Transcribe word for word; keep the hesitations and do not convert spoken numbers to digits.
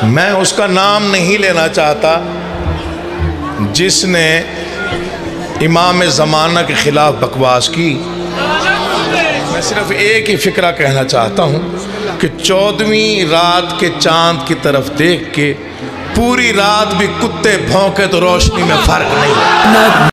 मैं उसका नाम नहीं लेना चाहता जिसने इमाम ज़माना के ख़िलाफ़ बकवास की। मैं सिर्फ एक ही फ़िक्रा कहना चाहता हूँ कि चौदहवीं रात के चाँद की तरफ देख के पूरी रात भी कुत्ते भौंके तो रोशनी में फ़र्क नहीं है।